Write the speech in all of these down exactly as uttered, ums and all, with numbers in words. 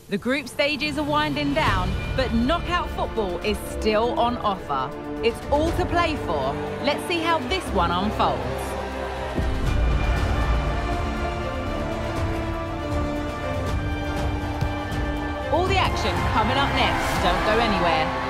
The group stages are winding down, but knockout football is still on offer. It's all to play for. Let's see how this one unfolds. All the action coming up next. Don't go anywhere.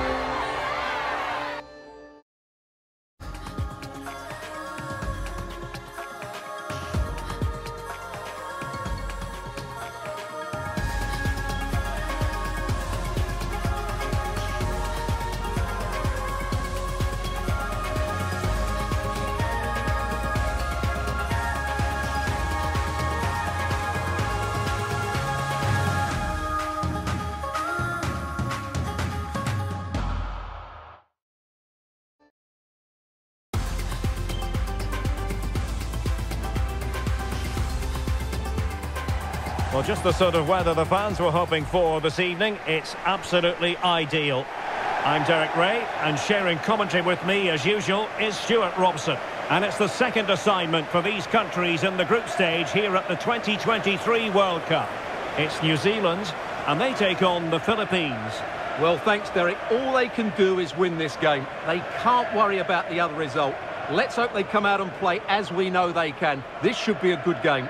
Well, just the sort of weather the fans were hoping for this evening. It's absolutely ideal. I'm Derek Ray, and sharing commentary with me, as usual, is Stuart Robson. And it's the second assignment for these countries in the group stage here at the twenty twenty-three World Cup. It's New Zealand, and they take on the Philippines. Well, thanks, Derek. All they can do is win this game. They can't worry about the other result. Let's hope they come out and play as we know they can. This should be a good game.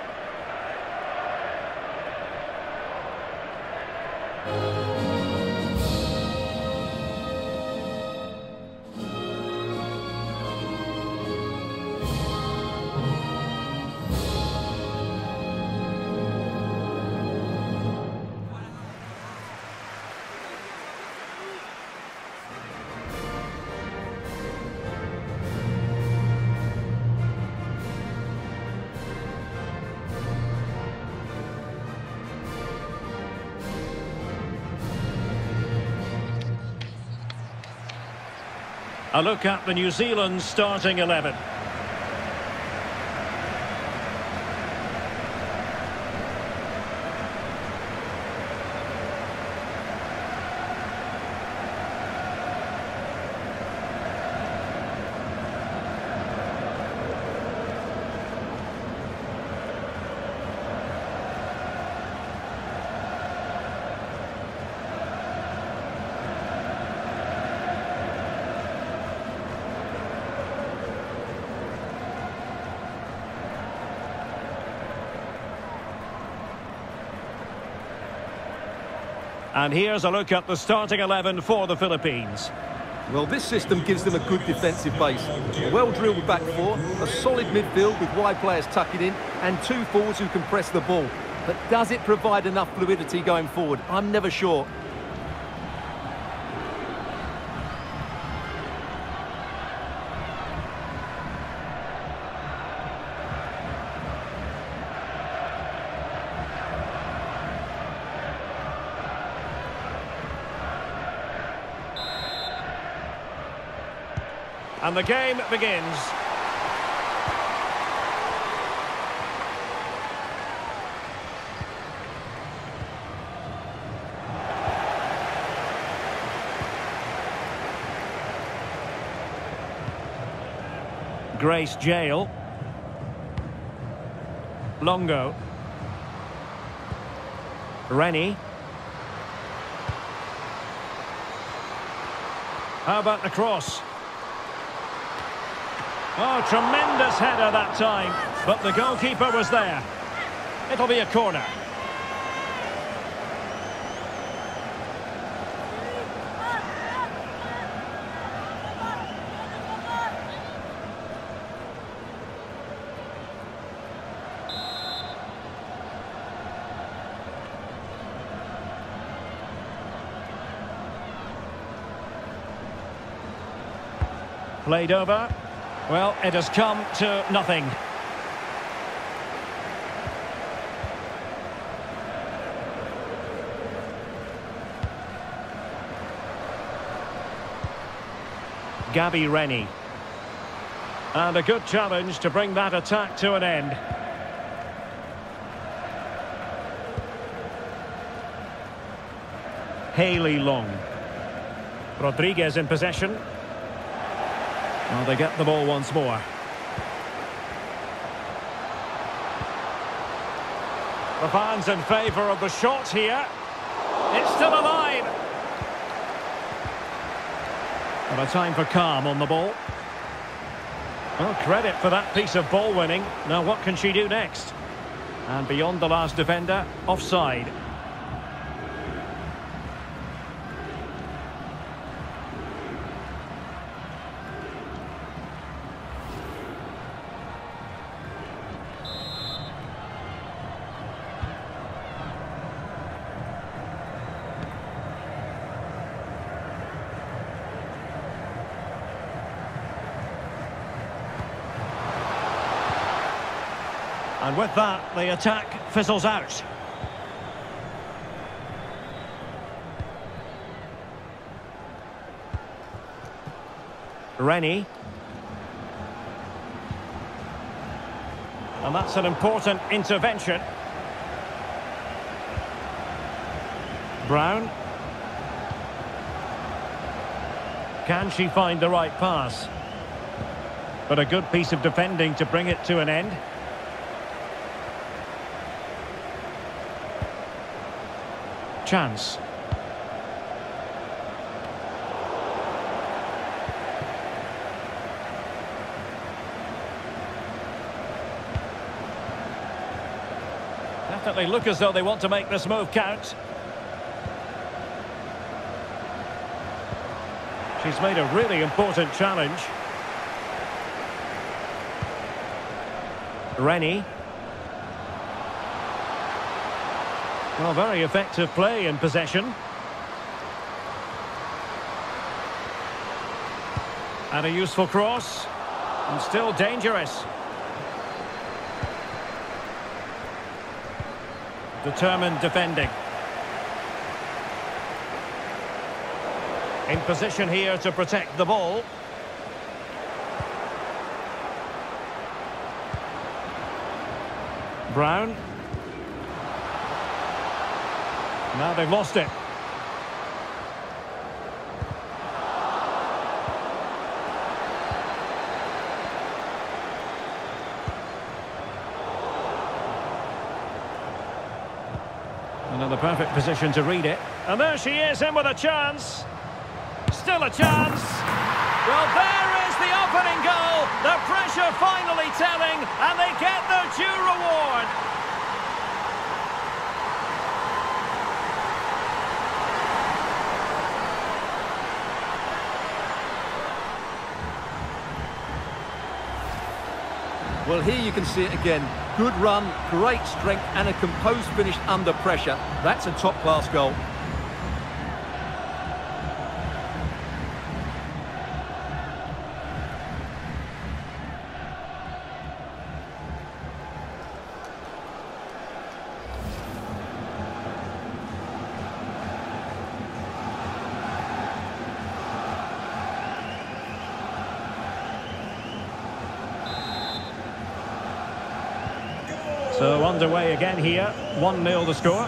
A look at the New Zealand starting eleven. And here's a look at the starting eleven for the Philippines. Well, this system gives them a good defensive base. A well-drilled back four, a solid midfield with wide players tucking in, and two forwards who can press the ball. But does it provide enough fluidity going forward? I'm never sure. And the game begins. Grace Jail. Longo. Rennie. How about the cross? Oh, tremendous header that time, but the goalkeeper was there. It'll be a corner. Played over. Well, it has come to nothing. Gabby Rennie. And a good challenge to bring that attack to an end. Hayley Long. Rodriguez in possession. Well, they get the ball once more. The fans in favour of the shot here. It's still alive. And a time for calm on the ball. Well, credit for that piece of ball winning. Now what can she do next? And beyond the last defender, offside. And with that, the attack fizzles out. Rennie. And that's an important intervention. Brown. Can she find the right pass? But a good piece of defending to bring it to an end. Chance. Definitely look as though they want to make this move count. She's made a really important challenge. Rennie. Well, very effective play in possession. And a useful cross. And still dangerous. Determined defending. In position here to protect the ball. Brown. Now they've lost it. Another perfect position to read it. And there she is, in with a chance. Still a chance. Well, there is the opening goal. The pressure finally telling, and they get their due reward. Well, here you can see it again. Good run, great strength, and a composed finish under pressure. That's a top-class goal. So underway again here, one nil the score.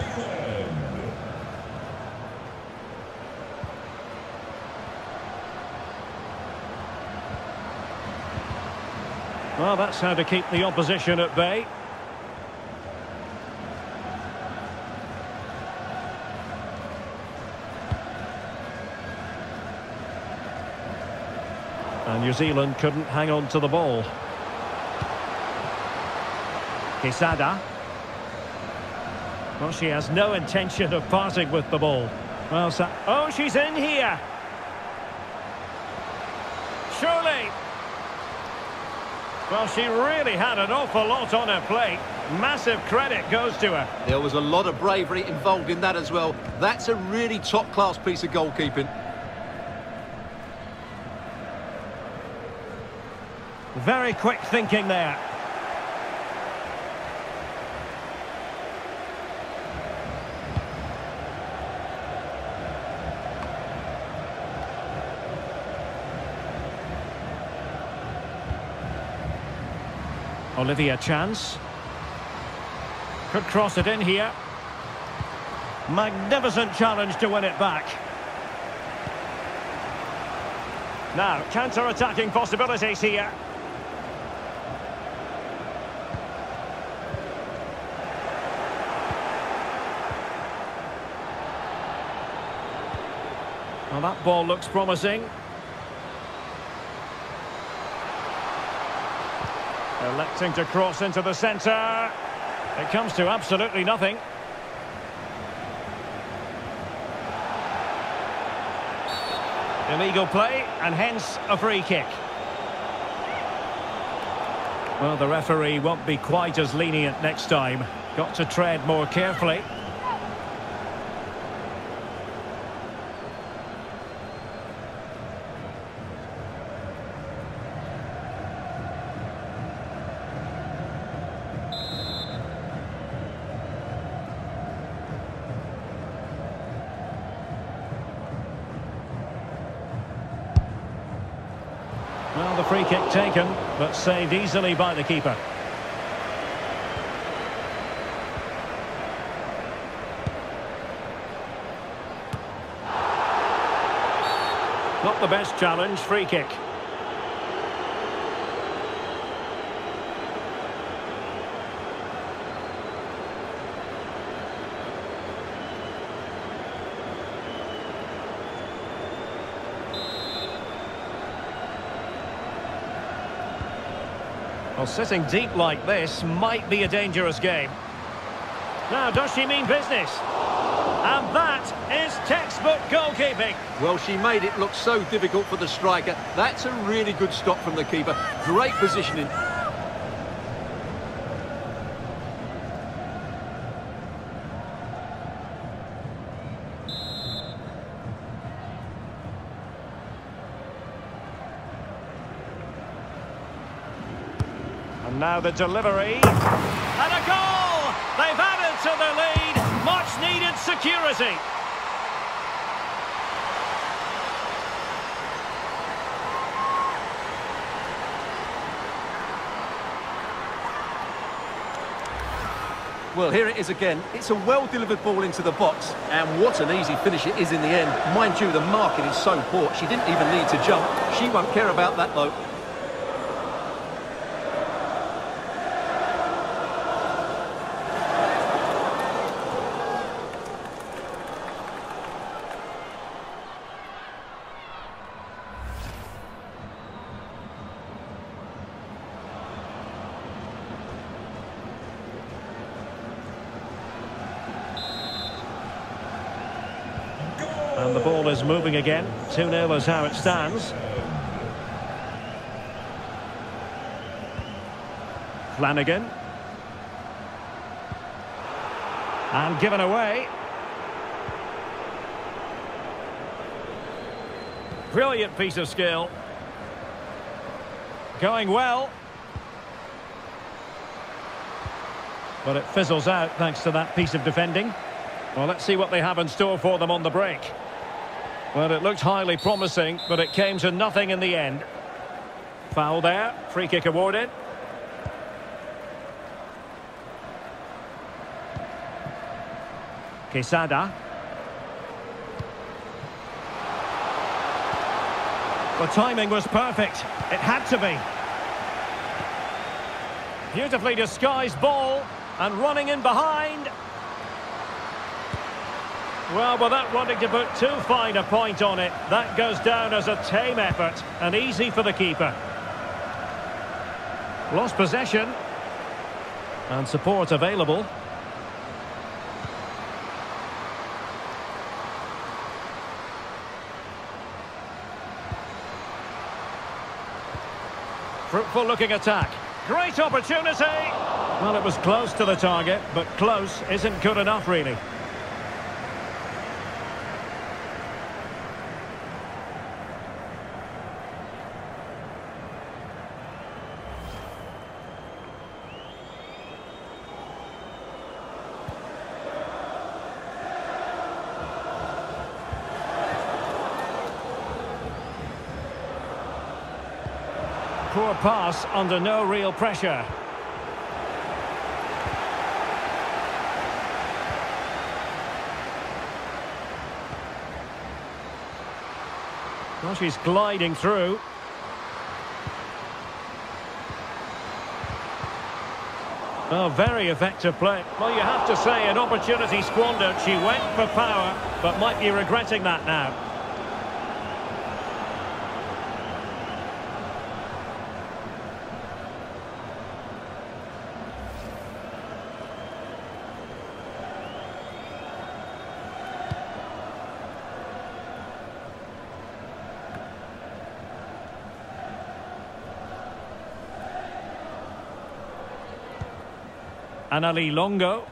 Well, that's how to keep the opposition at bay. And New Zealand couldn't hang on to the ball. Quesada. Well, she has no intention of parting with the ball. Well, so oh, she's in here. Surely. Well, she really had an awful lot on her plate. Massive credit goes to her. There was a lot of bravery involved in that as well. That's a really top-class piece of goalkeeping. Very quick thinking there. Olivia Chance. Could cross it in here. Magnificent challenge to win it back. Now, counter-attacking possibilities here. Well, that ball looks promising. Electing to cross into the centre. It comes to absolutely nothing. Illegal play, and hence a free kick. Well, the referee won't be quite as lenient next time. Got to tread more carefully. Well, the free kick taken, but saved easily by the keeper. Not the best challenge, free kick. Well, sitting deep like this might be a dangerous game. Now, does she mean business? And that is textbook goalkeeping. Well, she made it look so difficult for the striker. That's a really good stop from the keeper. Great positioning. And now the delivery. And a goal! They've added to the lead. Much needed security. Well, here it is again. It's a well-delivered ball into the box. And what an easy finish it is in the end. Mind you, the marking is so poor, she didn't even need to jump. She won't care about that, though. And the ball is moving again. two nil is how it stands. Flanagan. And given away. Brilliant piece of skill. Going well. But it fizzles out thanks to that piece of defending. Well, let's see what they have in store for them on the break. Well, it looked highly promising, but it came to nothing in the end. Foul there. Free kick awarded. Quesada. The timing was perfect. It had to be. Beautifully disguised ball, and running in behind. Well, without wanting to put too fine a point on it, that goes down as a tame effort, and easy for the keeper. Lost possession. And support available. Fruitful looking attack. Great opportunity. Well, it was close to the target, but close isn't good enough, really. Poor pass under no real pressure. Well, she's gliding through. Oh, very effective play. Well, you have to say, an opportunity squandered. She went for power, but might be regretting that now. Anali Longo.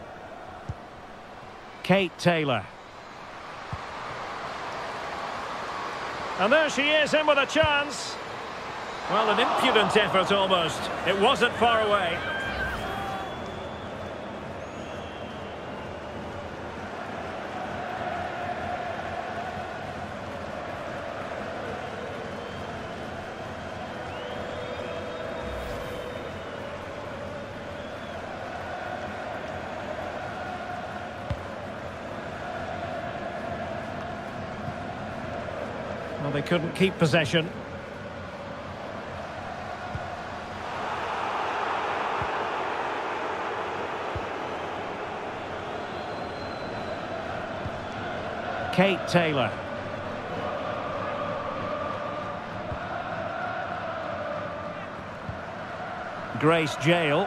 Kate Taylor. And there she is, in with a chance. Well, an impudent effort almost. It wasn't far away. Well, they couldn't keep possession. Kate Taylor. Grace Jael.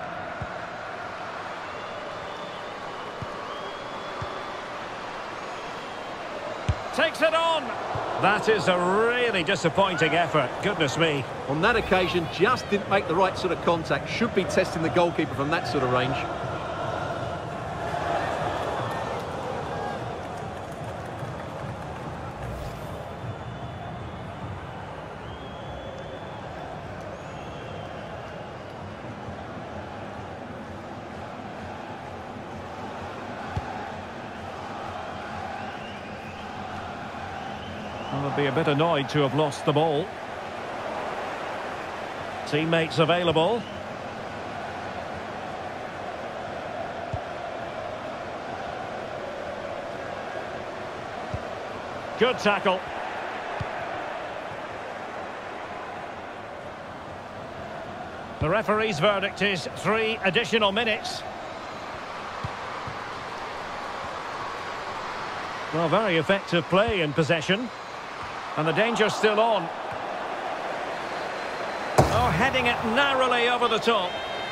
Takes it on. That is a really disappointing effort. Goodness me. On that occasion, just didn't make the right sort of contact. Should be testing the goalkeeper from that sort of range. Well, they'll be a bit annoyed to have lost the ball. Teammates available. Good tackle. The referee's verdict is three additional minutes. Well, very effective play in possession. And the danger's still on. Oh, heading it narrowly over the top.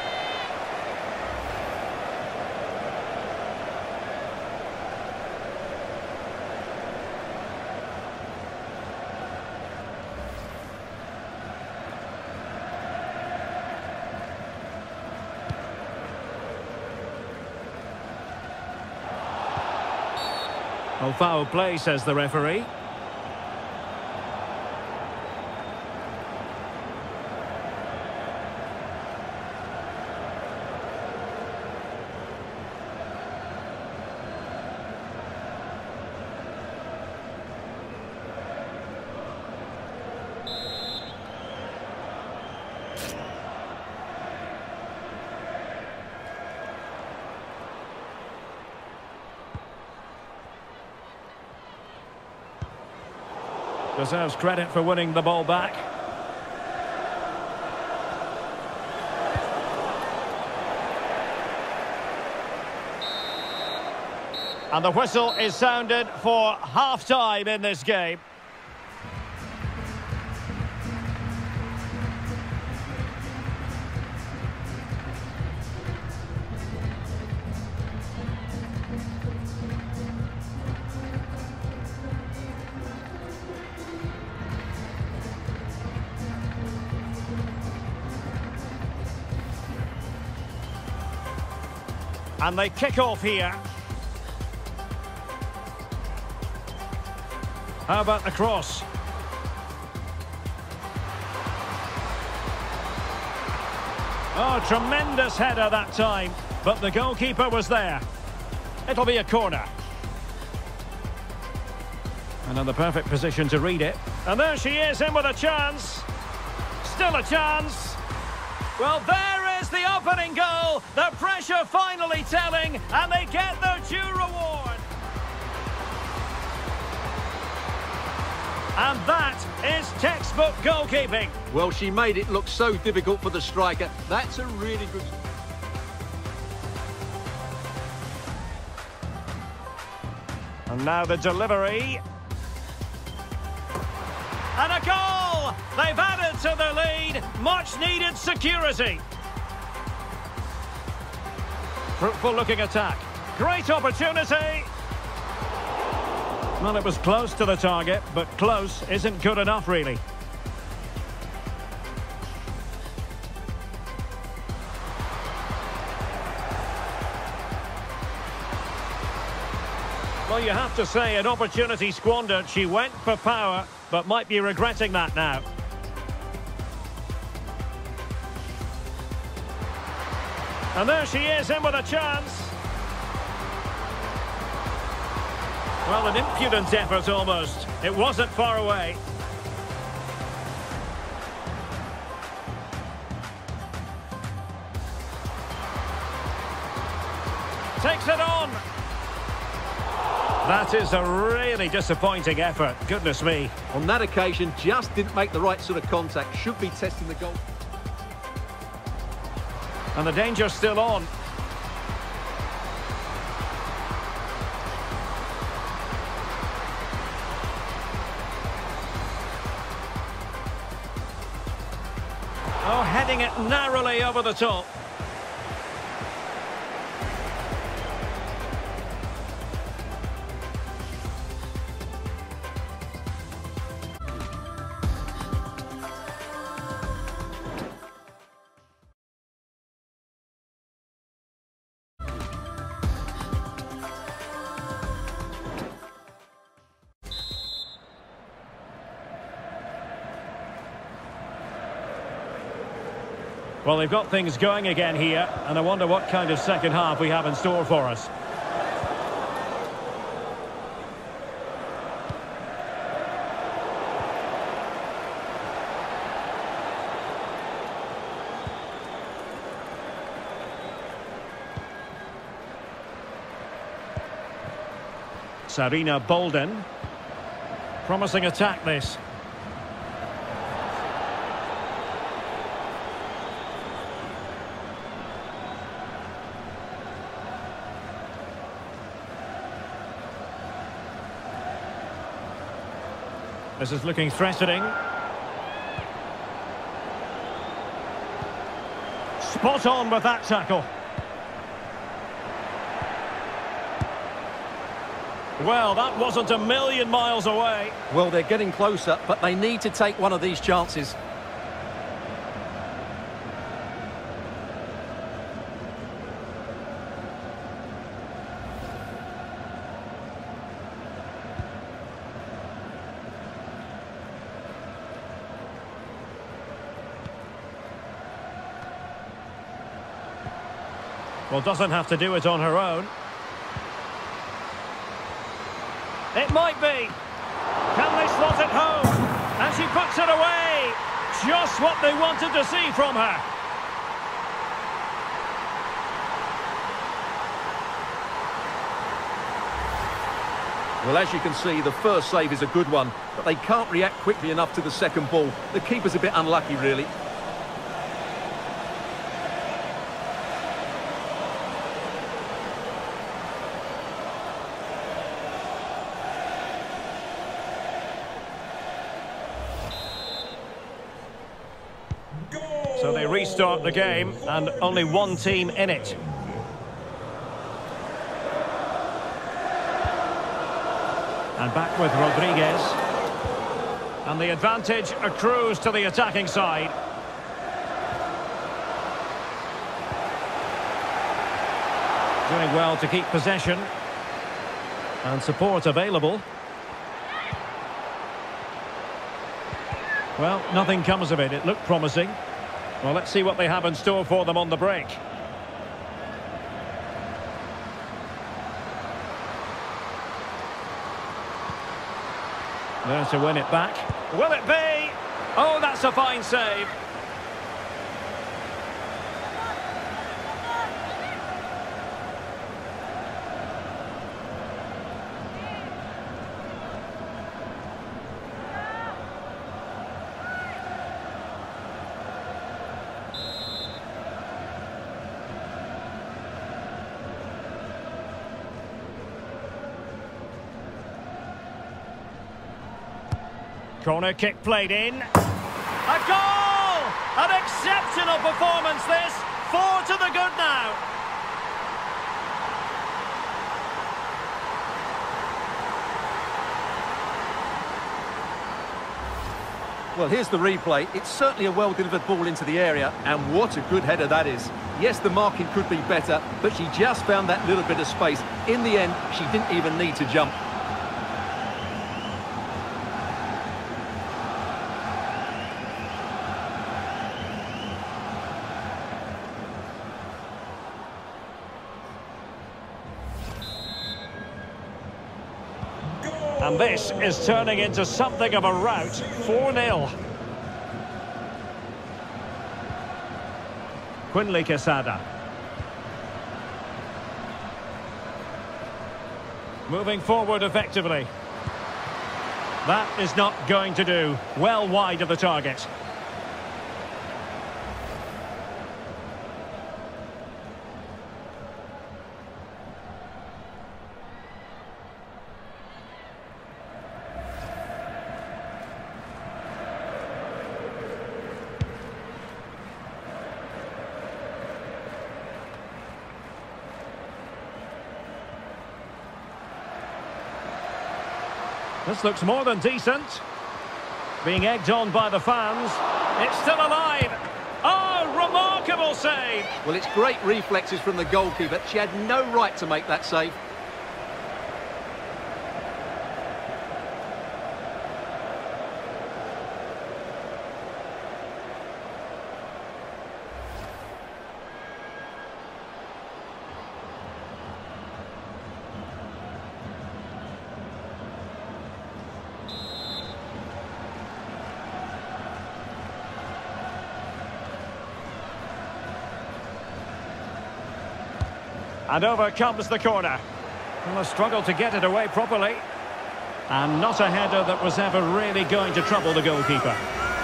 Oh, foul play, says the referee. Deserves credit for winning the ball back. And the whistle is sounded for half-time in this game. And they kick off here. How about the cross? Oh, tremendous header that time, but the goalkeeper was there. It'll be a corner. And in the perfect position to read it. And there she is, in with a chance. Still a chance. Well, there is the opening goal. The pressure finally telling, and they get their due reward. And that is textbook goalkeeping. Well, she made it look so difficult for the striker. That's a really good... And now the delivery. And a goal! They've added to their lead. Much needed security. Fruitful looking attack. Great opportunity. Well, it was close to the target, but close isn't good enough, really. Well, you have to say, an opportunity squandered. She went for power, but might be regretting that now. And there she is, in with a chance. Well, an impudent effort almost. It wasn't far away. Takes it on. That is a really disappointing effort. Goodness me. On that occasion, just didn't make the right sort of contact. Should be testing the goal. And the danger's still on. Oh, heading it narrowly over the top. Well, they've got things going again here, and I wonder what kind of second half we have in store for us. Sarina Bolden. Promising attack, this. This is looking threatening. Spot on with that tackle. Well, that wasn't a million miles away. Well, they're getting closer, but they need to take one of these chances. Well, doesn't have to do it on her own. It might be. Can they slot it home? And she puts it away. Just what they wanted to see from her. Well, as you can see, the first save is a good one, but they can't react quickly enough to the second ball. The keeper's a bit unlucky, really. So they restart the game, and only one team in it. And back with Rodriguez. And the advantage accrues to the attacking side. Doing well to keep possession. And support available. Well, nothing comes of it. It looked promising. Well, let's see what they have in store for them on the break. There to win it back. Will it be? Oh, that's a fine save. Corner kick played in. A goal! An exceptional performance this. Four to the good now. Well, here's the replay. It's certainly a well-delivered ball into the area, and what a good header that is. Yes, the marking could be better, but she just found that little bit of space. In the end, she didn't even need to jump. And this is turning into something of a rout. four nil. Quinley Quesada. Moving forward effectively. That is not going to do. Well wide of the target. This looks more than decent. Being egged on by the fans. It's still alive. Oh, remarkable save. Well, it's great reflexes from the goalkeeper. She had no right to make that save. And over comes the corner. Well, a struggle to get it away properly. And not a header that was ever really going to trouble the goalkeeper.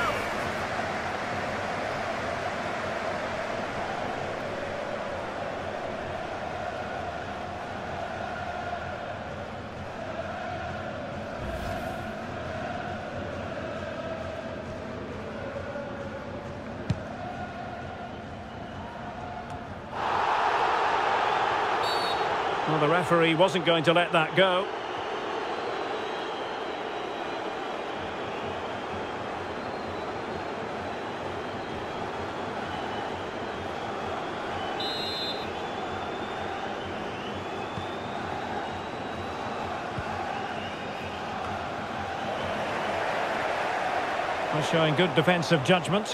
Well, the referee wasn't going to let that go. Well, showing good defensive judgment.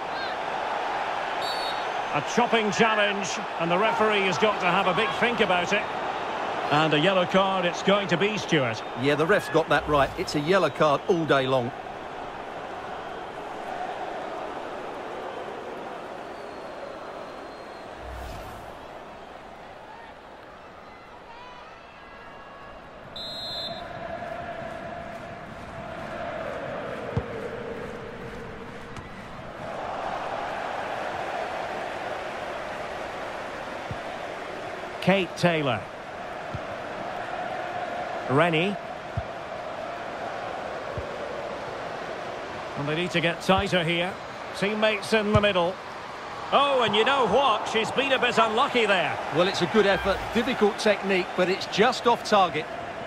A chopping challenge, and the referee has got to have a big think about it. And a yellow card it's going to be, Stuart. Yeah, the ref's got that right. It's a yellow card all day long. Kate Taylor. Rennie. And they need to get tighter here. Teammates in the middle. Oh, and you know what? She's been a bit unlucky there. Well, it's a good effort. Difficult technique, but it's just off target.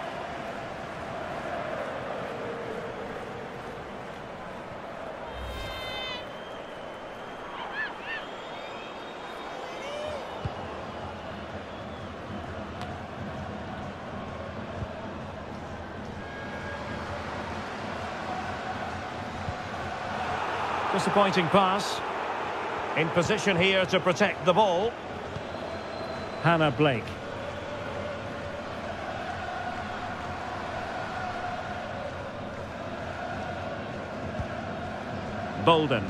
Disappointing pass. In position here to protect the ball. Hannah Blake. Bolden.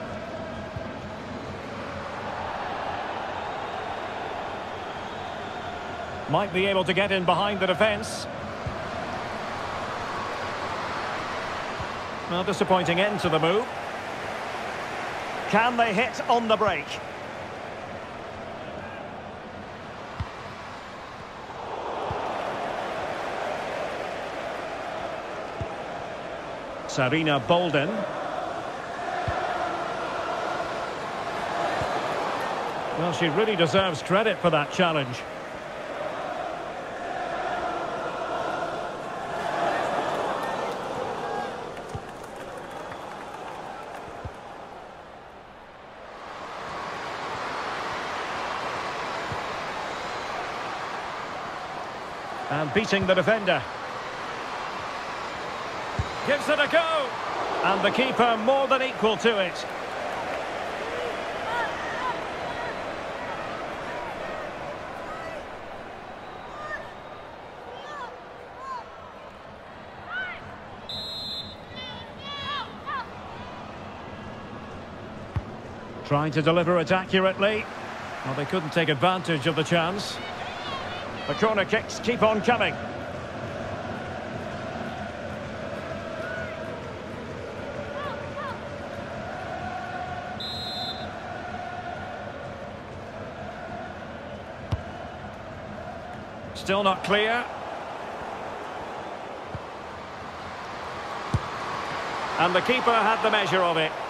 Might be able to get in behind the defence. Well, disappointing end to the move. Can they hit on the break? Sarina Bolden. Well, she really deserves credit for that challenge. And beating the defender. Gives it a go. And the keeper more than equal to it. Trying to deliver it accurately. Well, they couldn't take advantage of the chance. The corner kicks keep on coming. Still not clear. And the keeper had the measure of it.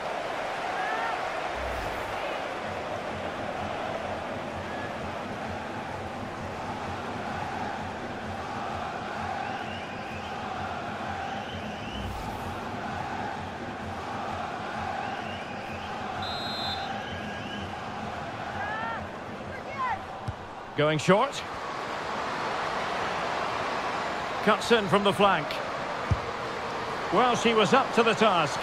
Going short. Cuts in from the flank. Well, she was up to the task.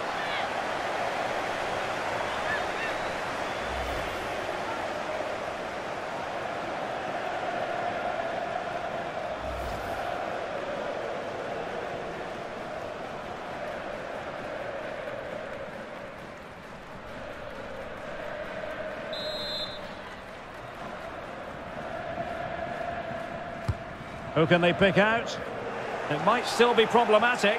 Who can they pick out? It might still be problematic.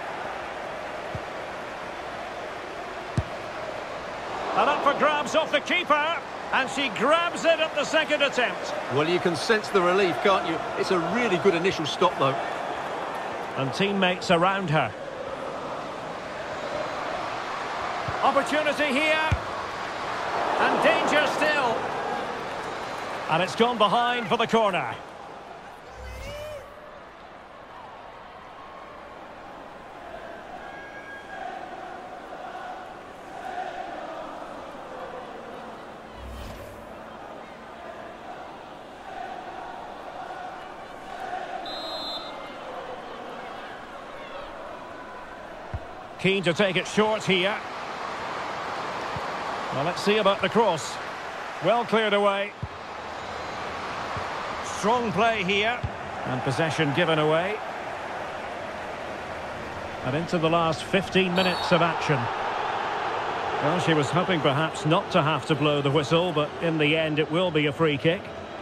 And up for grabs off the keeper. And she grabs it at the second attempt. Well, you can sense the relief, can't you? It's a really good initial stop, though. And teammates around her. Opportunity here. And danger still. And it's gone behind for the corner. Keen to take it short here. Well, let's see about the cross. Well cleared away. Strong play here. And possession given away. And into the last fifteen minutes of action. Well, she was hoping perhaps not to have to blow the whistle, but in the end it will be a free kick.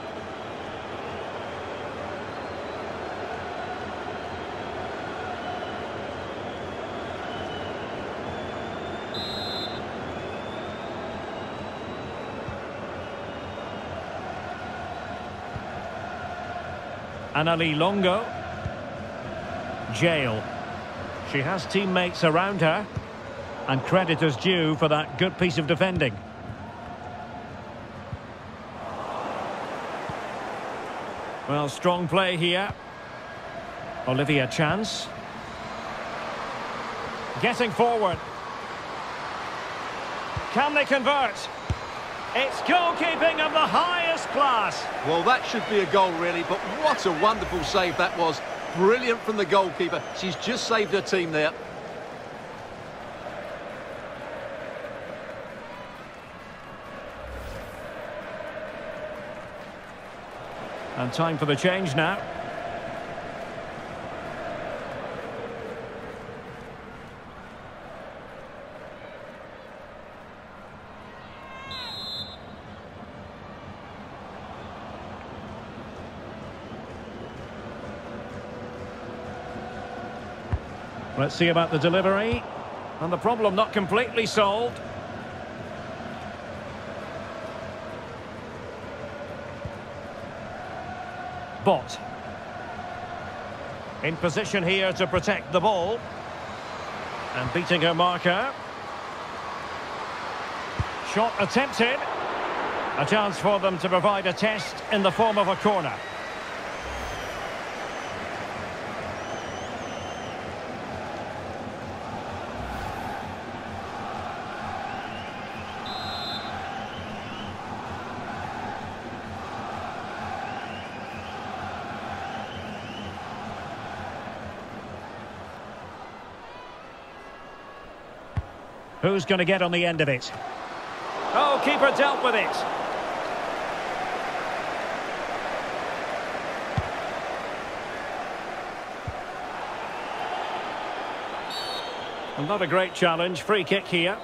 Anali Longo. Jail. She has teammates around her. And credit is due for that good piece of defending. Well, strong play here. Olivia Chance. Getting forward. Can they convert? It's goalkeeping of the highest class. Well, that should be a goal, really, but what a wonderful save that was. Brilliant from the goalkeeper. She's just saved her team there. And time for the change now. Let's see about the delivery. And the problem not completely solved. Bott. In position here to protect the ball. And beating her marker. Shot attempted. A chance for them to provide a test in the form of a corner. Who's going to get on the end of it? Oh, keeper dealt with it. Not a great challenge. Free kick here.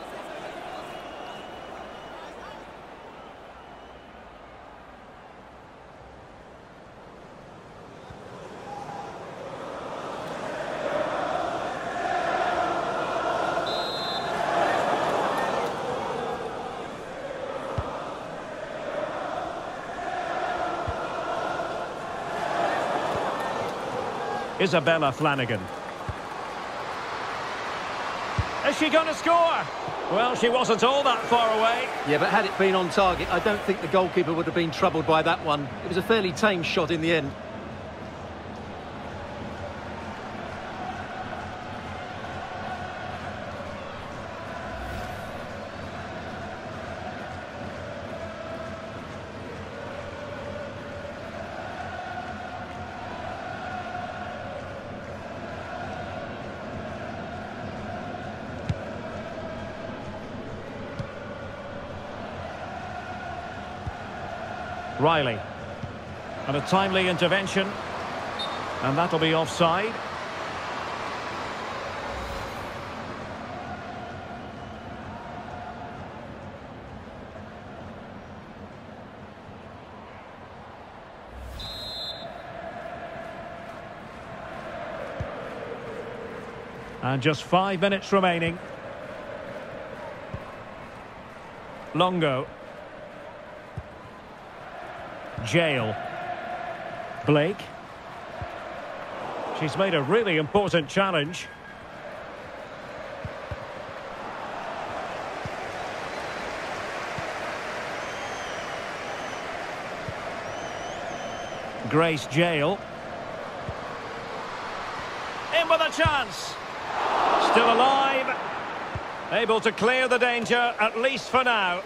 Isabella Flanagan. Is she going to score? Well, she wasn't all that far away. Yeah, but had it been on target, I don't think the goalkeeper would have been troubled by that one. It was a fairly tame shot in the end. Riley. And a timely intervention. And that'll be offside. And just five minutes remaining. Longo. Jail. Blake. She's made a really important challenge. Grace Jail. In with a chance. Still alive. Able to clear the danger, at least for now.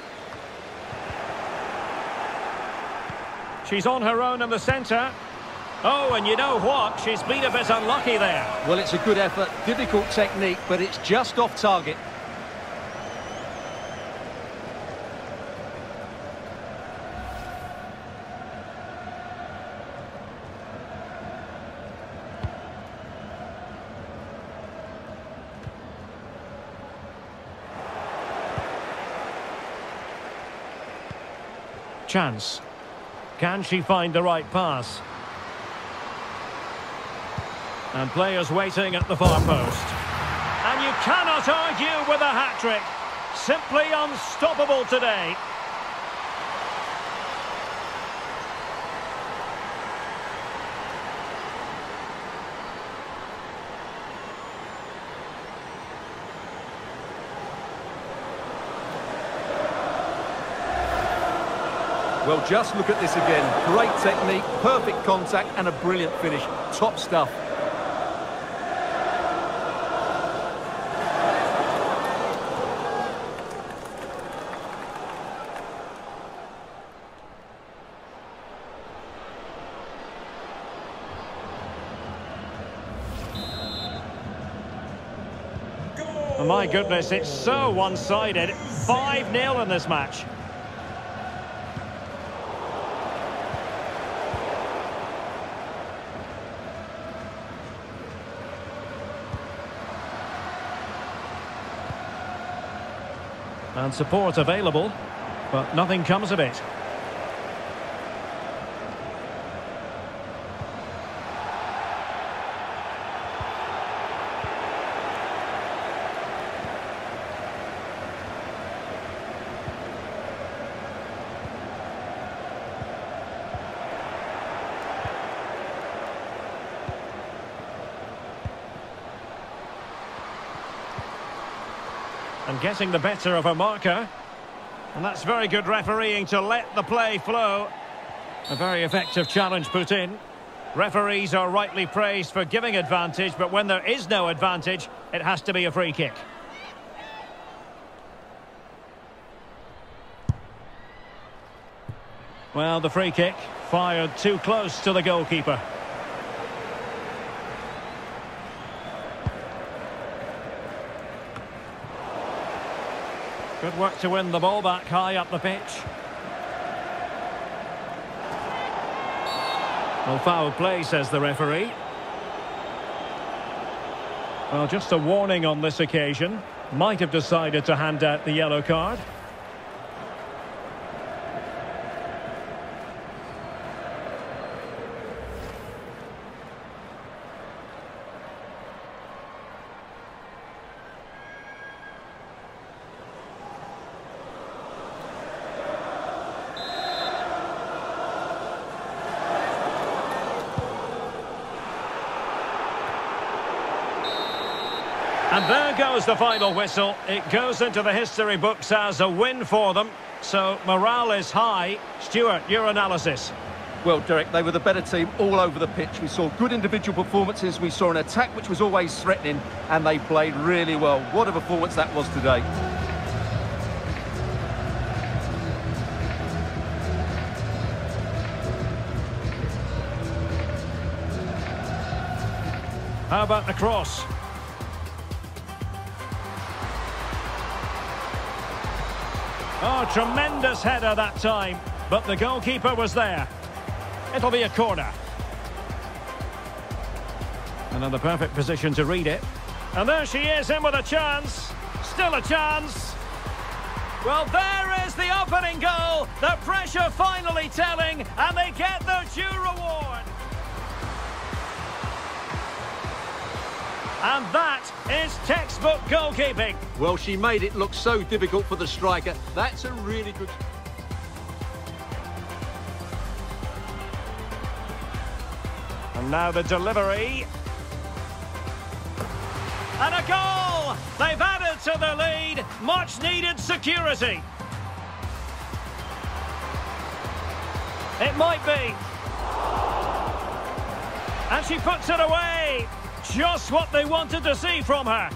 She's on her own in the centre. Oh, and you know what? She's been a bit unlucky there. Well, it's a good effort. Difficult technique, but it's just off target. Chance. Can she find the right pass? And players waiting at the far post. And you cannot argue with a hat-trick. Simply unstoppable today. Well, just look at this again. Great technique, perfect contact, and a brilliant finish. Top stuff. Oh, my goodness, it's so one-sided. five nil in this match. And support available, but nothing comes of it. And getting the better of a marker. And that's very good refereeing to let the play flow. A very effective challenge put in. Referees are rightly praised for giving advantage, but when there is no advantage, it has to be a free kick. Well, the free kick fired too close to the goalkeeper. Good work to win the ball back high up the pitch. Well, foul play, says the referee. Well, just a warning on this occasion. Might have decided to hand out the yellow card. And there goes the final whistle. It goes into the history books as a win for them. So morale is high. Stuart, your analysis. Well, Derek, they were the better team all over the pitch. We saw good individual performances. We saw an attack which was always threatening, and they played really well. What a performance that was today. How about the cross? Oh, tremendous header that time, but the goalkeeper was there. It'll be a corner. And in the perfect position to read it. And there she is, in with a chance. Still a chance. Well, there is the opening goal. The pressure finally telling, and they get their due reward. And that is textbook goalkeeping. Well, she made it look so difficult for the striker. That's a really good... And now the delivery. And a goal! They've added to the lead. Much needed security. It might be. And she puts it away. Just what they wanted to see from her.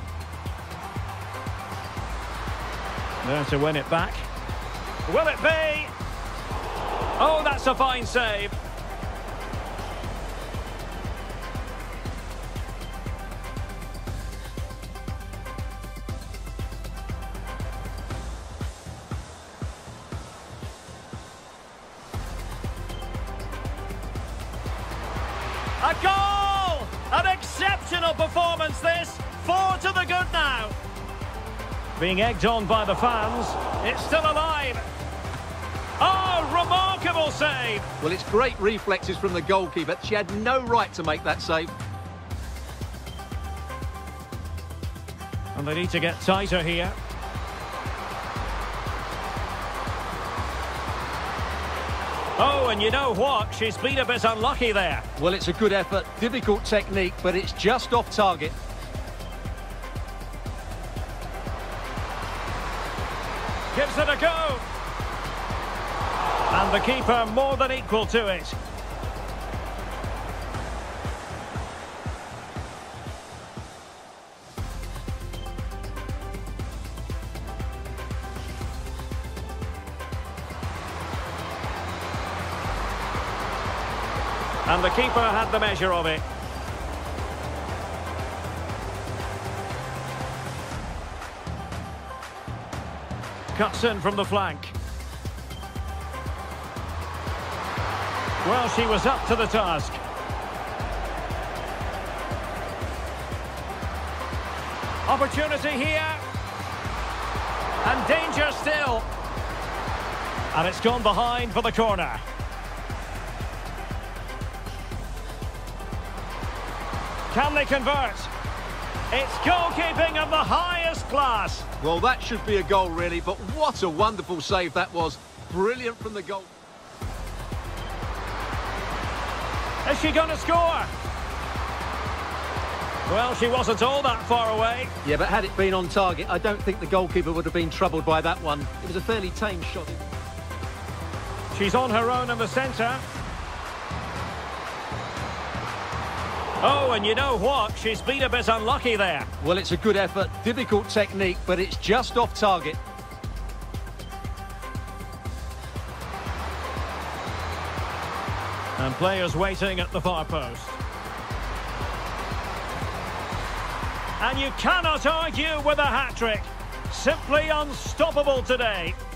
There to win it back. Will it be? Oh, that's a fine save. A goal! An exceptional performance this. Four to the good now. Being egged on by the fans. It's still alive. Oh, remarkable save. Well, it's great reflexes from the goalkeeper. She had no right to make that save. And they need to get tighter here. Oh, and you know what? She's been a bit unlucky there. Well, it's a good effort. Difficult technique, but it's just off target. Gives it a go. And the keeper more than equal to it. And the keeper had the measure of it. Cuts in from the flank. Well, she was up to the task. Opportunity here. And danger still. And it's gone behind for the corner. Can they convert? It's goalkeeping of the highest class. Well, that should be a goal, really, but what a wonderful save that was. Brilliant from the goal. Is she going to score? Well, she wasn't all that far away. Yeah, but had it been on target, I don't think the goalkeeper would have been troubled by that one. It was a fairly tame shot. She's on her own in the centre. Oh, and you know what? She's been a bit unlucky there. Well, it's a good effort. Difficult technique, but it's just off target. And players waiting at the far post. And you cannot argue with a hat-trick. Simply unstoppable today.